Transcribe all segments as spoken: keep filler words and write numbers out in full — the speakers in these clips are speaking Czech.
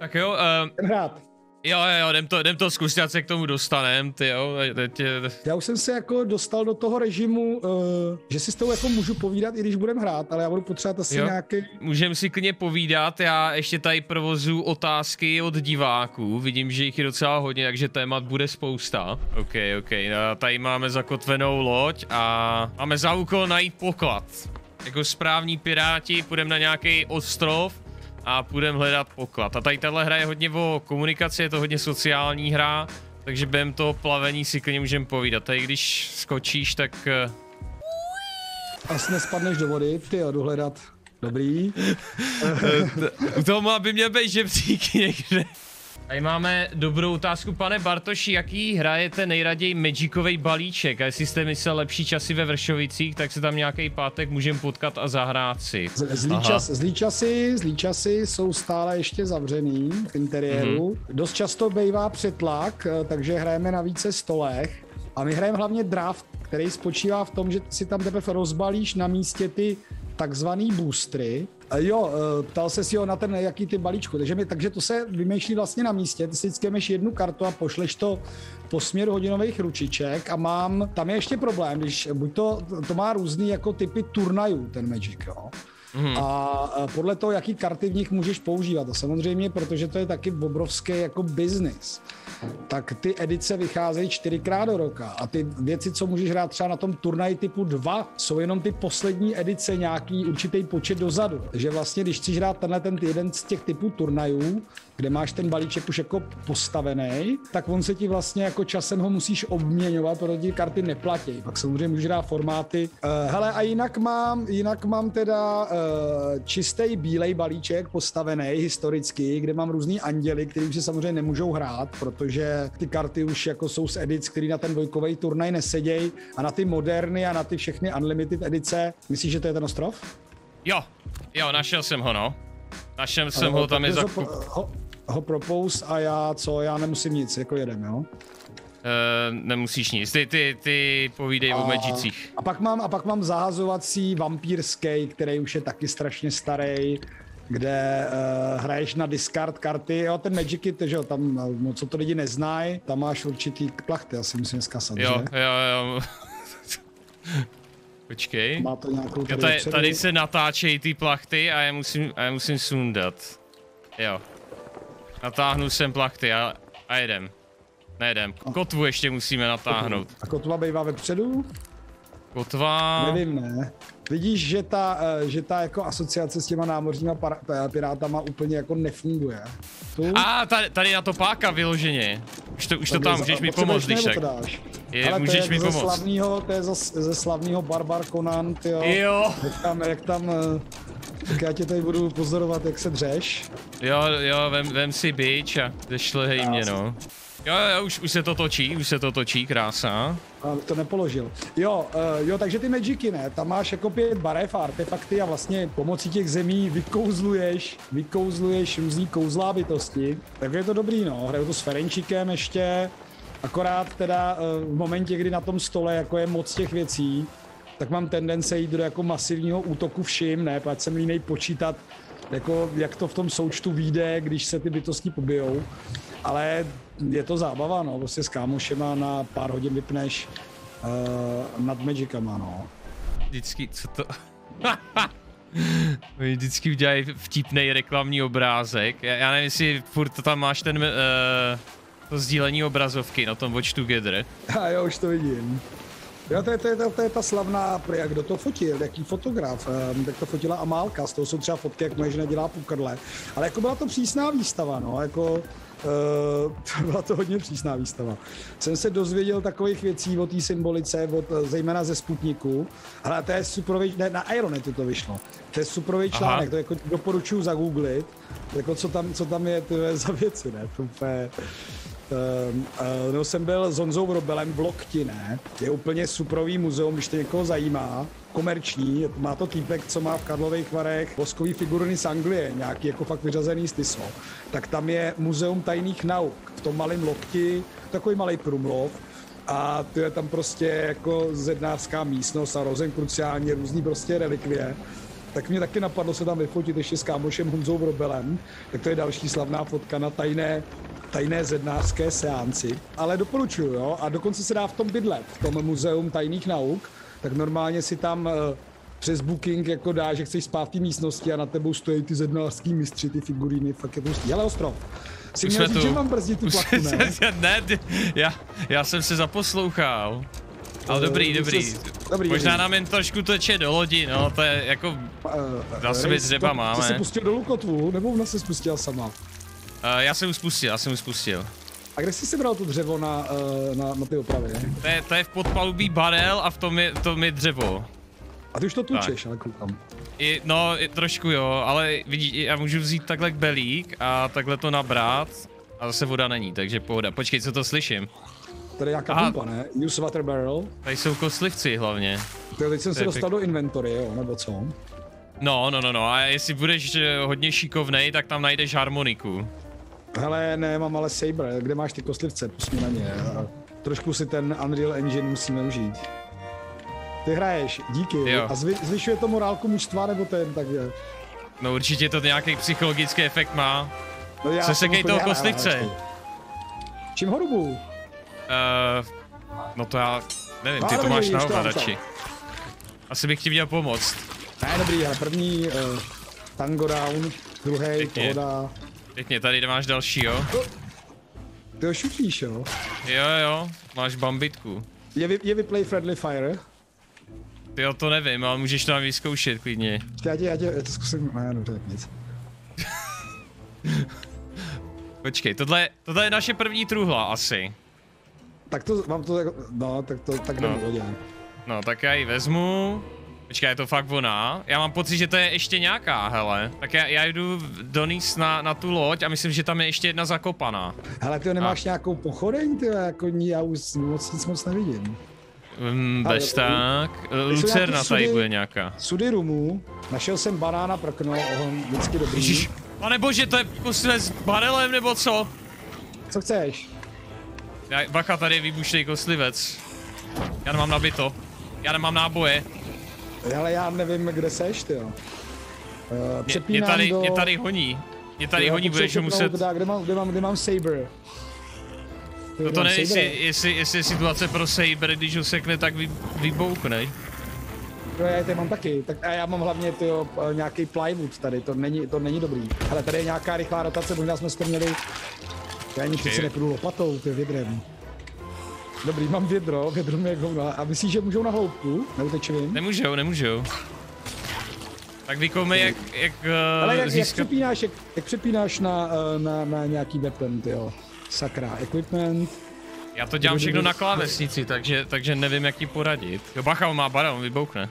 Tak jo, uh, hrát. Jo, jo, jdem to, jdem to zkusit, ať se k tomu dostanem, ty jo. Teď je... Já už jsem se jako dostal do toho režimu, uh, že si s tou jako můžu povídat, i když budem hrát, ale já budu potřebovat asi jo. nějaký... Můžeme si klidně povídat, já ještě tady provozu otázky od diváků, vidím, že jich je docela hodně, takže témat bude spousta. OK, OK, no, tady máme zakotvenou loď a máme za úkol najít poklad. Jako správní piráti půjdeme na nějaký ostrov a půjdeme hledat poklad. A tady tahle hra je hodně o komunikaci, je to hodně sociální hra, takže během toho plavení si klidně můžeme povídat. Tady když skočíš, tak... Asi nespadneš do vody, ty jo, jdu hledat. Dobrý. U toho má by měl být žebřík někde. Tady máme dobrou otázku, pane Bartoši, jaký hrajete nejraději Magicovej balíček? A jestli jste myslel lepší časy ve Vršovicích, tak se tam nějaký pátek můžeme potkat a zahrát si. Zlý, čas, zlý, časy, zlý časy jsou stále ještě zavřený v interiéru. Mm-hmm. Dost často bývá přetlak, takže hrajeme na více stolech. A my hrajeme hlavně draft, který spočívá v tom, že si tam teprve rozbalíš na místě ty takzvaný boostry. Jo, ptal se si ho na ten, jaký ty balíčku, takže, my, takže to se vymýšlí vlastně na místě, ty si vždycky máš jednu kartu a pošleš to po směru hodinových ručiček a mám, tam je ještě problém, když buď to, to má různý jako typy turnajů, ten Magic, jo. Mm. A podle toho, jaký karty v nich můžeš používat. A samozřejmě, protože to je taky obrovský jako business, tak ty edice vycházejí čtyřikrát do roka a ty věci, co můžeš hrát třeba na tom turnaji typu dva, jsou jenom ty poslední edice nějaký určitý počet dozadu. Takže vlastně, když chceš hrát tenhle ten jeden z těch typů turnajů, kde máš ten balíček už jako postavený, tak on se ti vlastně jako časem ho musíš obměňovat, protože ti karty neplatí. Pak samozřejmě můžeš hrát formáty. Uh, hele, a jinak mám, jinak mám teda uh, čistý bílej balíček postavený historicky, kde mám různý anděly, který už si samozřejmě nemůžou hrát, protože ty karty už jako jsou z edic, který na ten dvojkový turnaj nesedějí, a na ty moderny a na ty všechny unlimited edice. Myslíš, že to je ten ostrov? Jo, jo, našel jsem ho, no. Našel jsem ho, tam je za... Ho, ho propose a já co, já nemusím nic, jako jedem, jo? Uh, nemusíš nic, ty, ty, ty povídej a, o Magicích. A pak mám, a pak mám zahazovací vampírský, který už je taky strašně starý, kde uh, hraješ na discard karty, jo, ten Magic, že jo, tam, no, co to lidi neznají, tam máš určitý plachty, asi musím zkasat, jo, že? Jo, jo, Počkej. Má to nějakou tady, jo, tady, tady se natáčejí ty plachty a já musím, a já musím sundat. Jo. Natáhnu sem plachty a, a jedem. Nejedem. Kotvu ještě musíme natáhnout. A kotva bývá vepředu? Kotva... Nevím, ne. Vidíš, že ta, že ta jako asociace s těma námořníma pirátama úplně jako nefunguje. Tu? A tady, tady na to páka vyloženě. Už to, už to tam, můžeš mi pomoct, když tak. Je, ale můžeš to mi je pomoct. Slavnýho, to je ze, ze slavného Barbar Conan, tyjo. Jo. Jak tam, jak tam, tak já tě tady budu pozorovat, jak se dřeš. Jo, jo, vem, vem si bič a zešlehej mě, no. Jo, jo, už, už se to točí, už se to točí, krása. A to nepoložil. Jo, uh, jo, takže ty Magicy, ne, tam máš jako pět barev a artefakty a vlastně pomocí těch zemí vykouzluješ, vykouzluješ různý kouzlá bytosti. Tak je to dobrý, no, hraju to s Ferenčikem ještě, akorát teda uh, v momentě, kdy na tom stole jako je moc těch věcí, tak mám tendence jít do jako masivního útoku všim, ne, protože jsem línej počítat, jako jak to v tom součtu vyjde, když se ty bytosti pobijou. Ale je to zábava, no, prostě s kámošema na pár hodin vypneš uh, nad Magicama, no. Vždycky, co to... Vždycky udělají vtipnej reklamní obrázek. Já, já nevím, jestli furt to tam máš ten, uh, to sdílení obrazovky na tom Watch Together. A jo, už to vidím. Jo, to je, to, je, to je ta slavná, jak kdo to fotil, jaký fotograf, um, tak to fotila Amálka, z toho jsou třeba fotky, jak moje žena dělá pukrdle. Ale jako byla to přísná výstava, no, jako... Uh, byla to hodně přísná výstava. Jsem se dozvěděl takových věcí o té symbolice, od, zejména ze Sputniku, ale to je superový, ne, na Ironetu to vyšlo. To je superový článek, to jako doporučuji zagooglit, jako co tam, co tam je, to je za věci, ne, to úplně... Uh, uh, no, jsem byl s Honzou Vrobelem v Lokti, ne? Je úplně superový muzeum, když to někoho zajímá, komerční, má to týpek, co má v Karlových Varech voskový figuriny z Anglie, nějaký jako fakt vyřazený styso. Tak tam je muzeum tajných nauk, v tom malém Lokti, takový malý průmlov, a to je tam prostě jako zednářská místnost a rozenkruciálně různý prostě relikvie. tak mě taky napadlo se tam vyfotit ještě s kámošem Honzou Vrobelem, tak to je další slavná fotka na tajné, tajné zednářské seanci. Ale doporučuju, jo, a dokonce se dá v tom bydlet, v tom muzeum tajných nauk, tak normálně si tam uh, přes booking jako dá, že chceš spát v té místnosti a na tebou stojí ty zednářský mistři, ty figuríny, fakt je to hustý. Hele Ostrov, si měl říct, že mám brzdit tu plaku, ne? ne, já, já jsem se zaposlouchal. Ale dobrý, Uh, dobrý. Ses, dobrý. Možná dobrý. nám jen trošku teče do lodi, no, to je jako, Uh, dá se být dřeba máme. Ty jsi pustil dolů kotvu, nebo ona se spustila sama? Uh, já jsem ji spustil, já jsem ji spustil. A kde jsi si bral to dřevo na, uh, na, na ty opravy? To je, to je v podpalubí barel a v tom je, tom je dřevo. A ty už to tučeš, ale koukám. I, no, i, trošku jo, ale vidíš, já můžu vzít takhle belík a takhle to nabrat a zase voda není, takže pohoda. Počkej, co to slyším? Tady je nějaká pumpa, ne? Use water barrel. Tady jsou kostlivci hlavně. Tyjo, teď jsem se dostal do inventory, jo, nebo co? No, no, no, no, a jestli budeš hodně šikovnej, tak tam najdeš harmoniku. Hele, ne, mám ale Saber, kde máš ty kostlivce, pust mě na ně. A trošku si ten Unreal Engine musíme užít. Ty hraješ, díky. Jo. A zvy, zvyšuje to morálku mužstva, nebo ten, tak je. No určitě to nějaký psychologický efekt má. No já Se sekej toho úplně- kostlivce. ale- Čím ho rubu? Uh, no to já nevím, No, ty to ale máš vidíš, na to mám ovladači. Asi bych ti měl pomoct. Ne, dobrý, ale první uh, tango down, druhý Pěkně. pohoda. Pěkně, tady máš další, jo? Ty ho šutíš, jo? Jo, jo, máš bambitku. Je, vy, je vyplay Friendly Fire? Ty jo, to nevím, ale můžeš to nám vyzkoušet klidně. Já tě, já tě, já to zkusím, ne, dobře, nic. Počkej, tohle, tohle je naše první truhla asi. Tak to, mám to jako, no, tak to, tak jdem No. no. lodě. No, tak já ji vezmu. Počkej, je to fakt ona? Já mám pocit, že to je ještě nějaká, hele. Tak já, já jdu donést na, na tu loď a myslím, že tam je ještě jedna zakopaná. Hele, ty nemáš a. nějakou pochodeň, ty jako ní, já už moc nic moc nevidím. Um, Ale- bež tak. Lucerna nějaký tady sudy- bude nějaká. Sudy rumů, našel jsem banána prkno, ohon, vždycky dobrý. Ježiš, pane bože, to je kostlivec s barelem nebo co? Co chceš? Já, bacha, tady je výbušný kostlivec. Já nemám nabito. Já nemám náboje. Ale já nevím, kde seš, ty jo. Uh, Mě, mě, přepínám tady, do... mě tady honí. Mě tady Já honí, potřebuji budeš ho přepnout, muset... Teda, kde, mám, kde, mám, kde mám Saber? Ty, No kde to mám nevím, Saber? jestli, jestli, jestli je situace pro Saber, když ho sekne, tak vy, vybouchne. No já tady mám taky, tak a já mám hlavně tyjo, nějaký plywood tady, to není, to není dobrý. Ale tady je nějaká rychlá rotace, možná jsme si to měli... Já ani Okay. si nepůjdu lopatou, ty vědrem. Dobrý, mám vědro, vědro mi jak hovna. A myslíš, že můžou na hloubku? Neutečivím? Nemůžou, nemůžou. Tak vykoumej, jak, jak, Ale uh, jak, jak získat... přepínáš, jak, jak přepínáš na, eh, na, na nějaký weapon, tyjo. Sakra, equipment. Já to dělám všechno na klávesnici, takže, takže nevím, jak ti poradit. Jo, bacha, on má barel, on vybouchne.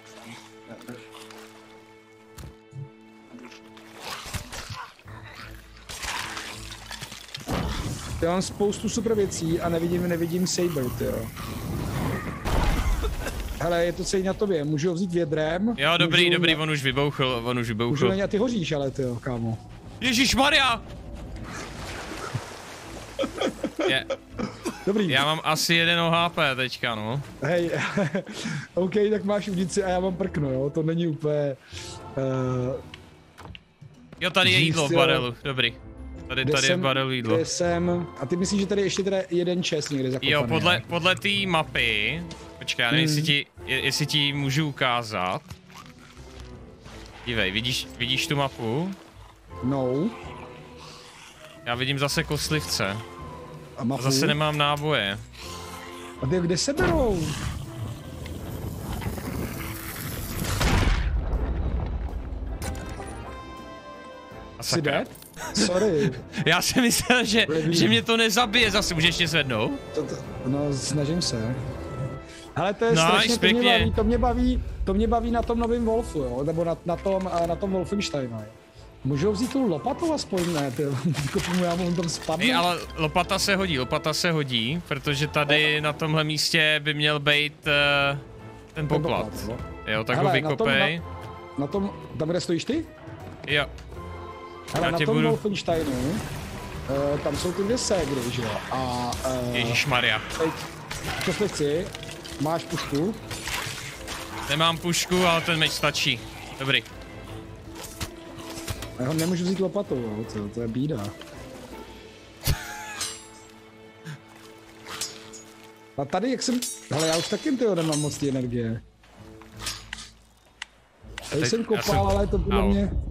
Já mám spoustu super věcí a nevidím, nevidím Saber, tyjo. Hele, je to celý na tobě, můžu ho vzít vědrem. Jo, dobrý, můžu dobrý, na, on už vybouchl, on už můžu vybouchl. na ně, a ty hoříš, ale tyjo, kámo. Ježišmarja! Je, Dobrý. já mám asi jeden H P teďka, no. Hej, OK, tak máš udici a já mám prkno, jo, to není úplně... Uh, Jo, tady je Říct, jídlo v jo. barelu, dobrý. Tady, kde tady je v jsem, barelu jídlo. kde jsem... A ty myslíš, že tady ještě teda jeden čest někde zakopaný? Jo, podle, ne? podle té mapy, počkej, já nevím, Hmm. jestli ti, je- jestli ti můžu ukázat. Dívej, vidíš, vidíš tu mapu? No. Já vidím zase kostlivce. A A mapu. zase nemám náboje. A ty kde se berou? A Jsi sakra. dead? Sorry. Já jsem myslel, že, Really? že mě to nezabije, zase můžeš mě zvednout? To, to, no, snažím se. Ale to je Nice, strašně, to mě, pěkně. baví, to mě baví, to mě baví na tom novém Wolfu, jo, nebo na, na tom, a na tom Wolfensteinu, jo. Můžou vzít tu lopatu aspoň, ne, ty, kopnu, já mu tam spadne. Ej, ale lopata se hodí, lopata se hodí, protože tady na tomhle místě by měl být uh, ten poklad. poklad, Jo, tak Hele, ho na tom- vykopej. Na tom, tam kde stojíš ty? Jo. Hele, Já na tě tom budu- Wolfensteinu, uh, tam jsou ty dvě ségry, že jo, a uh, Ježišmarja. teď, kostlivci, máš pušku, Nemám pušku, ale ten meč stačí. Dobrý. Já ho nemůžu vzít lopatou, no, co, to je bída. A tady jak jsem, hele já už taky tyjo nemám moc té energie. Tady teď, jsem kopal, jsem... ale to podle Au. mě...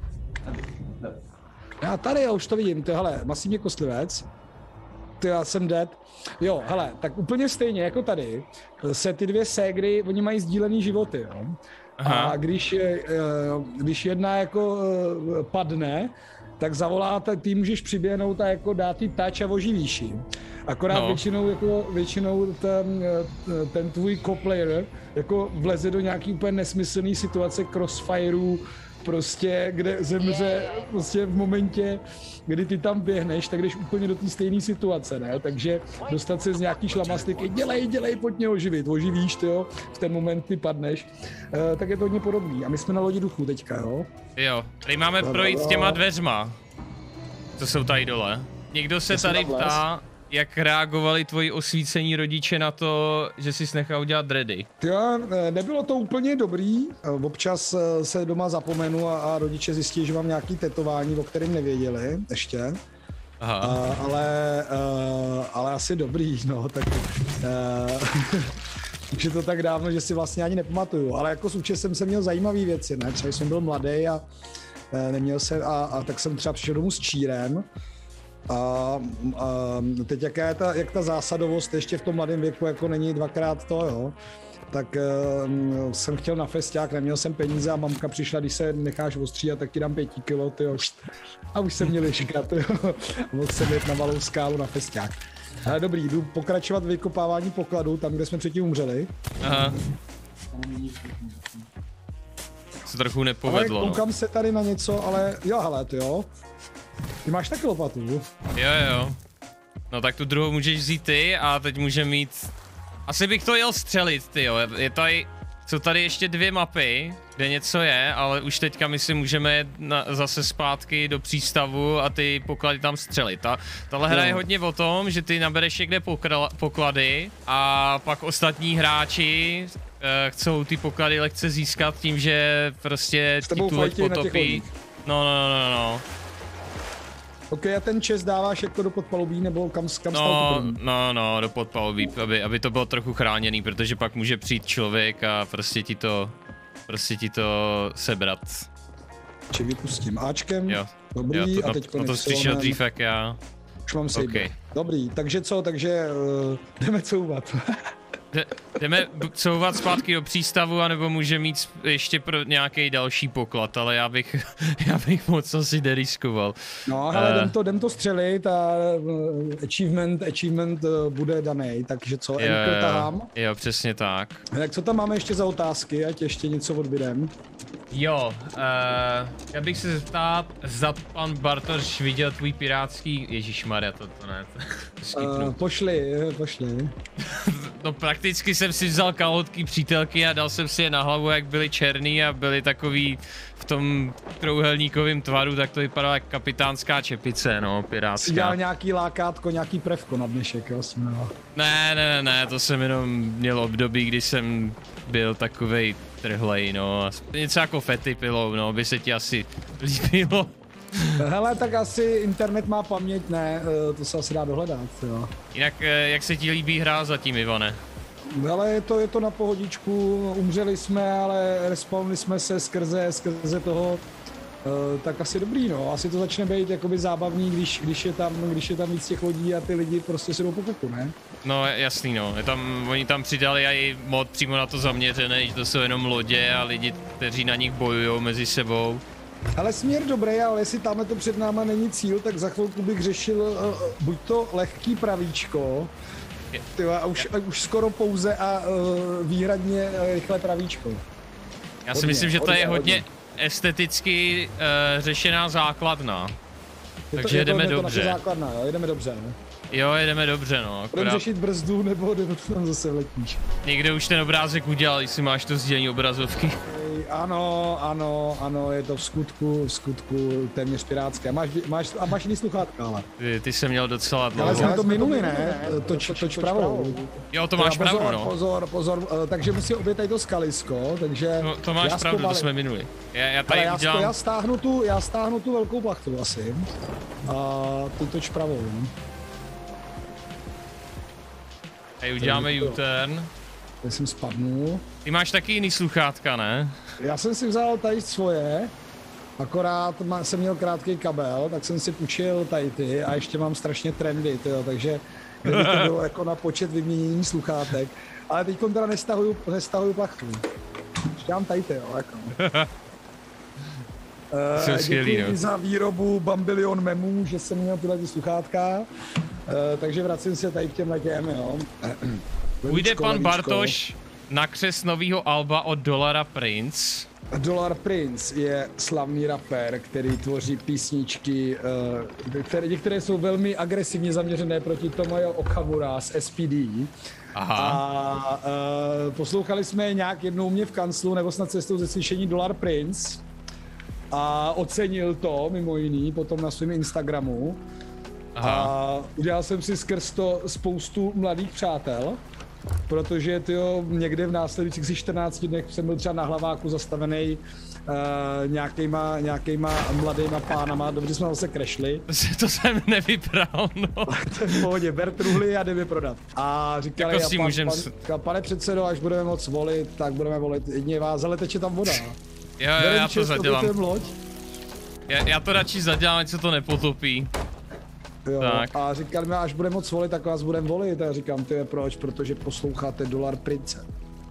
Já tady jo, už to vidím, ty hele, masivně kostlivec. Ty já jsem dead. Jo, hele, tak úplně stejně jako tady se ty dvě ségry, oni mají sdílený životy, jo. Aha. A když, když jedna jako padne, tak zavoláte, ty můžeš přiběhnout a jako dát jí touch a oživíš ji. Akorát no. většinou, jako, většinou ten, ten tvůj co-player jako vleze do nějaký úplně nesmyslný situace crossfireů, prostě, kde zemře prostě v momentě, kdy ty tam běhneš, tak jdeš úplně do té stejné situace, ne? Takže dostat se z nějaký šlamastiky, dělej, dělej, pojď mě oživit, oživíš, ty jo, v ten moment ty padneš, e, tak je to hodně podobný. A my jsme na lodi duchu teďka, jo? Jo, tady máme projít těma dveřma, co jsou tady dole. Někdo se tady ptá, jak reagovali tvoji osvícení rodiče na to, že jsi nechal udělat dready? Jo, nebylo to úplně dobrý. Občas se doma zapomenu a, a rodiče zjistí, že mám nějaký tetování, o kterém nevěděli ještě. Aha. A, ale, a, ale asi dobrý, no, tak... Už je to tak dávno, že si vlastně ani nepamatuju, ale jako s účesem jsem měl zajímavé věci, ne? Třeba jsem byl mladý a neměl jsem, a, a tak jsem třeba přišel domů s čírem. A, a teď jaká je ta, jak ta zásadovost ještě v tom mladém věku jako není dvakrát to, jo, tak uh, jsem chtěl na festiák, neměl jsem peníze a mamka přišla, když se necháš ostříhat, tak ti dám pěti kilo, tyjo, a už jsem měl liškat, jo, mohl jsem jet na malou skálu na festiák. Ale dobrý, jdu pokračovat v vykopávání pokladů, tam, kde jsme předtím umřeli. Aha. Se trochu nepovedlo, ale koukám no. se tady na něco, ale jo, hele, ty jo. Ty máš taky lopatu? Jo, jo. No tak tu druhou můžeš vzít ty a teď můžeme mít... Asi bych to jel střelit, ty jo. Je tady... Jsou tady ještě dvě mapy, kde něco je, ale už teďka my si můžeme jet na, zase zpátky do přístavu a ty poklady tam střelit. Ta, tahle hra je hodně o tom, že ty nabereš někde pokla, poklady a pak ostatní hráči uh, chcou ty poklady lehce získat tím, že prostě ti tu loď potopí. No, no, no, no, no. Ok, a ten čest dáváš jako do podpalubí, nebo kam, kam no, no, no, do podpalubí, aby, aby to bylo trochu chráněný, protože pak může přijít člověk a prostě ti to, prostě ti to sebrat. Či vypustím Ačkem, jo. dobrý, jo, to, a teď no, to jsi přišel dřív jak já. Už mám sejdu. Okay. Dobrý, takže co, takže uh, jdeme couvat. Jdeme couvat zpátky do přístavu, anebo může mít ještě pro nějaký další poklad, ale já bych, já bych moc asi neriskoval. No, hele, uh, jdem to, jdem to střelit a uh, achievement, achievement uh, bude daný, takže co, Anchor tahám? Jo, přesně tak. Tak co tam máme ještě za otázky, ať ještě něco odbydem? Jo, uh, já bych se zeptal, zda pan Bartoš viděl tvůj pirátský, ježišmarja, to, to ne, to uh, Pošli, pošli. No prakticky jsem si vzal kalhotky přítelky a dal jsem si je na hlavu, jak byly černý a byly takový v tom trouhelníkovém tvaru, tak to vypadalo jak kapitánská čepice, no, pirátská. Jsi dělal nějaký lákátko, nějaký prvko na dnešek, jo? Jsme, ne, ne, ne, to jsem jenom měl období, kdy jsem byl takovej trhlej, no, něco jako fety pilou, no, by se ti asi líbilo. Hele, tak asi internet má paměť, ne, to se asi dá dohledat, jo. Jinak, jak se ti líbí hra zatím, Ivane? Hele, je to, je to na pohodičku, umřeli jsme, ale respawnili jsme se skrze, skrze toho, tak asi dobrý, no, asi to začne být jakoby zábavný, když, když, je tam, když je tam víc těch lodí a ty lidi prostě si jdou po kuku, ne? No jasný, no, je tam, oni tam přidali i mod přímo na to zaměřené, že to jsou jenom lodě a lidi, kteří na nich bojují mezi sebou. Ale směr dobrý, ale jestli tamhle to před náma není cíl, tak za chvilku bych řešil uh, buď to lehký pravíčko, tyva, a už, a už skoro pouze a uh, výhradně uh, rychle pravíčko. Já si hodně, myslím, že to hodně, je hodně, hodně esteticky uh, řešená základna. Je takže to, jedeme je to dobře. Základna, jo, jedeme dobře, ne? Jo, jedeme dobře, no. Akorát... Budeme řešit brzdu, nebo, nebo to tam zase vletíš. Někde už ten obrázek udělal, jestli máš to sdílení obrazovky. ano, ano, ano, je to v skutku, v skutku téměř pirátské. Máš, máš, a máš jiný sluchátka, ale. Ty, ty jsi měl docela dlouho. Ale jsme to minuli, ne? Toč, toč, toč pravou. Jo, to máš pozor, pravdu, no. Pozor, pozor, pozor, takže musí obět tady to skalisko, takže... No, to máš pravdu, to jsme minuli. Já, já tady já, udělám... já, stáhnu tu, já stáhnu tu velkou plachtu asi. A ty toč pravou. Tady uděláme U-turn. Teď jsem spadnul. Ty máš taky jiný sluchátka, ne? Já jsem si vzal tady svoje, akorát má, jsem měl krátký kabel, tak jsem si půjčil tady ty a ještě mám strašně trendy, tyjo, takže kdyby to bylo jako na počet vyměnění sluchátek. Ale teď teda nestahuju, nestahuju plachtu. Ještě mám tady ty, jo, jako. Uh, skvělý, děkuji no. za výrobu bambilion memů, že jsem měl tyhle ty sluchátka, uh, takže vracím se tady k těm těm, jo. Půjde pan Bartoš na křest novýho alba od Dollara Prince. Dollar Prince je slavný rapper, který tvoří písničky, uh, které, některé jsou velmi agresivně zaměřené proti Tomoyo Okamura z S P D. Aha. A uh, poslouchali jsme je nějak jednou mě v kanclu, nebo snad cestou ze slyšení Dollar Prince. A ocenil to, mimo jiný, potom na svém Instagramu. Aha. A udělal jsem si skrz to spoustu mladých přátel, protože tyjo, někde v následujících čtrnácti dnech jsem byl třeba na Hlaváku zastavený uh, nějakýma, nějakýma mladýma pánama, dobře jsme zase crashli. To jsem nevypral, no. To je v pohodě, ber truhly a jdeme prodat. A říkali, jako pan, můžem... pan, pane předsedo, až budeme moc volit, tak budeme volit jedině vás, ale teče tam voda. Jo, jo, já to zadělám. Loď. Já, já to radši zadělám, ať se to nepotopí. Jo, tak. A říkali mi, až budeme moc volit, tak vás budeme volit. A já říkám, ty je proč? Protože posloucháte Dollar Prince.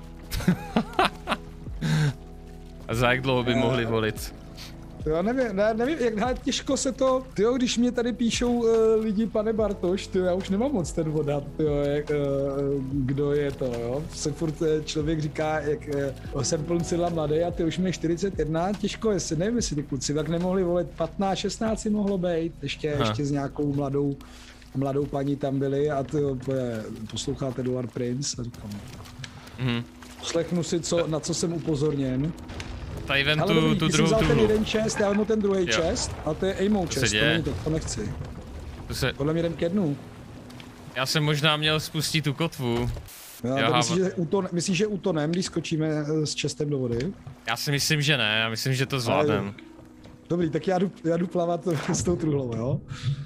A za jak dlouho by mohli volit? Já nevím, ne, nevím, jak ne, těžko se to, tyjo, když mě tady píšou uh, lidi, pane Bartoš, tyjo, já už nemám moc ten vodat, tyjo, jak, uh, kdo je to, jo. Se furt člověk říká, jak uh, jsem pln cíla mladý a ty už mě čtyřicet jedna, těžko je, nevím, jestli ty kluci tak nemohli volit, patnáct šestnáct si mohlo být, ještě, ještě s nějakou mladou, mladou paní tam byli a tyjo, posloucháte Dollar Prince a říkám, mm-hmm. Poslechnu si, co, na co jsem upozorněn. Tady vem ale tu, dobrý, tu ty druhou jsi vzal ten tuhlu. jeden čest, já vemu ten druhý čest a to je aimou čest, to není to, to nechci. To se... Podle mě jdem ke dnu. Já jsem možná měl spustit tu kotvu. Já, Já myslíš, že uton, myslíš, že utonem, když skočíme s čestem do vody? Já si myslím, že ne, já myslím, že to zvládnem. Dobrý, tak já jdu, já jdu plavat s tou truhlou, jo?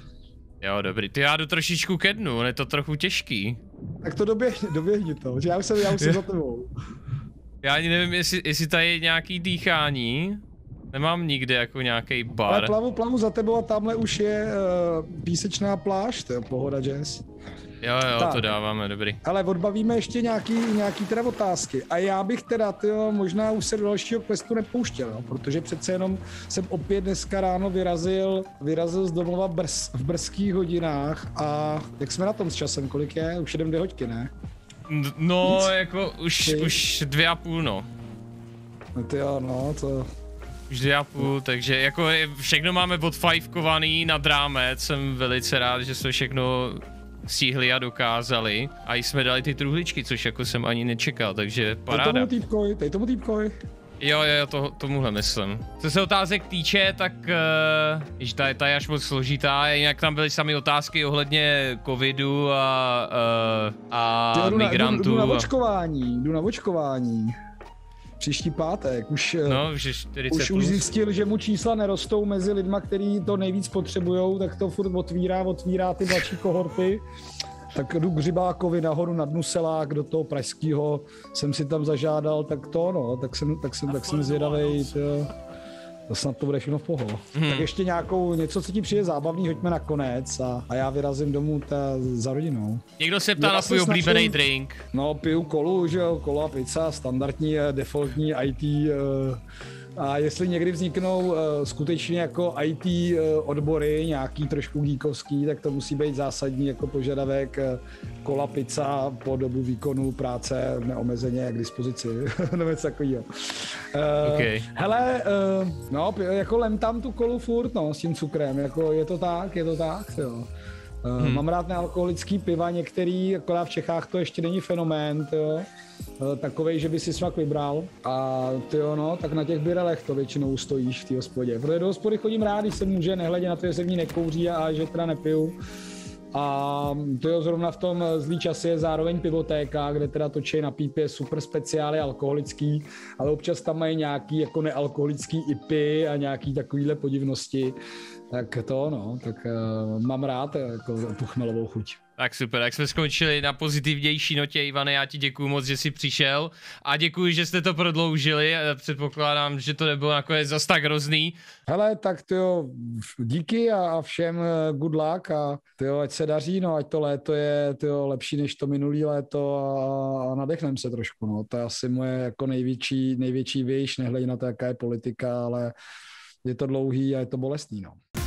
Jo, dobrý. Ty já jdu trošičku ke dnu, on je to trochu těžký. Tak to doběhni, doběhni to, že já už jsem, já už jsem za tebou. Já ani nevím, jestli, jestli tady je nějaký dýchání. Nemám nikde jako nějaký bar. Ale plavu, plavu za tebou a tamhle už je uh, písečná pláž, to je pohoda, Jazz. Jo, jo, tak. To dáváme, dobrý. Ale odbavíme ještě nějaký, nějaký teda otázky. A já bych teda, tyjo, možná už se do dalšího questu nepouštěl, no, protože přece jenom jsem opět dneska ráno vyrazil, vyrazil z domova brz, v brzkých hodinách a jak jsme na tom s časem, kolik je? Už jedem dvě hoďky, ne? No, Nic? jako už, už dvě a půl, no. No ty jo, no, to... Už dvě a půl, takže jako všechno máme odfajfkovaný nad rámec, jsem velice rád, že jsme všechno stihli a dokázali. A jsme dali ty truhličky, což jako jsem ani nečekal, takže paráda. Tady tomu týpkoj, tady tomu týpkoj. Jo, jo, to, tomuhle myslím. Co se otázek týče, tak uh, již ta, ta je až moc složitá, jinak tam byly sami otázky ohledně covidu a, uh, a Ty, jdu migrantů. Na, jdu, jdu na očkování, jdu na očkování. Příští pátek, už, no, už, čtyřicet už, už zjistil, že mu čísla nerostou mezi lidma, kteří to nejvíc potřebujou, tak to furt otvírá, otvírá ty mladší kohorty. Tak jdu k Řibákovi nahoru na dnu Selák do toho pražského, jsem si tam zažádal, tak to no, tak jsem, tak jsem, tak jsem zvědavej, to, to snad to bude všechno v poho. Hmm. Tak ještě nějakou, něco, co ti přijde zábavný, hoďme na konec a, a já vyrazím domů ta, za rodinou. Někdo se ptá já na svůj oblíbený drink. No, piju kolu, že jo, kola, pizza, standardní, defaultní í té. Uh, a jestli někdy vzniknou uh, skutečně jako í té uh, odbory, nějaký trošku geekovský, tak to musí být zásadní jako požadavek uh, kola, pizza po dobu výkonu práce neomezeně k dispozici, nebo něco takového. Uh, okay. Hele, uh, no, jako lem tam tu kolu furt, no, s tím cukrem, jako je to tak, je to tak, jo. Hmm. Mám rád nealkoholický piva, některý, akorát v Čechách to ještě není fenomén, jo. Takovej, že by si smak vybral. A ty jo, no, tak na těch birelech to většinou stojíš v té hospodě. Protože do hospody chodím rád, když se může, nehledě na to, že se v ní nekouří a že teda nepiju. A to jo, zrovna v tom Zlý časy je zároveň pivotéka, kde teda točí na pípě super speciály alkoholický, ale občas tam mají nějaký jako nealkoholický I P Y a nějaký takovýhle podivnosti. Tak to no, tak uh, mám rád jako tu chmelovou chuť. Tak super, tak jsme skončili na pozitivnější notě, Ivane, já ti děkuju moc, že jsi přišel a děkuji, že jste to prodloužili, předpokládám, že to nebylo nakonec zas tak hrozný. Hele, tak tyjo, díky a všem good luck a tyjo, ať se daří, no, ať to léto je tyjo, lepší než to minulý léto a, a nadechnem se trošku, no, to je asi moje jako největší, největší výš, nehledě na to, jaká je politika, ale je to dlouhý a je to bolestný, no.